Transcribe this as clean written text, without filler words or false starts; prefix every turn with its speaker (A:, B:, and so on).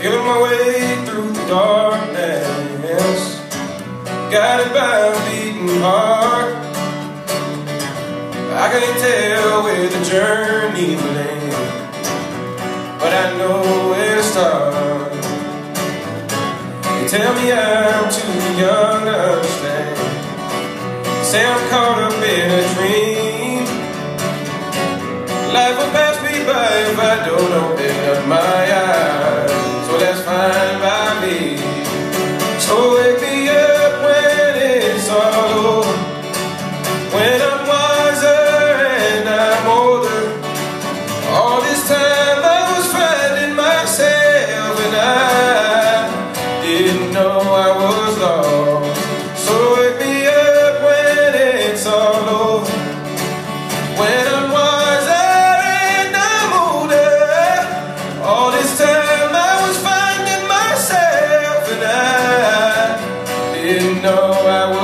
A: feeling my way through the darkness, guided by a beating heart. I can't tell where the journey will end, but I know where to start. They tell me I'm too young to understand, say I'm caught up in a dream. Life will pass me by if I don't open up my eyes. So that's fine by me. So wake me up when it's all over, when I'm wiser and I'm older. All this time I was finding myself and I didn't know I was lost. So wake me up when it's all over, when I'm wiser and I'm older. All this time I was finding myself and I didn't know I was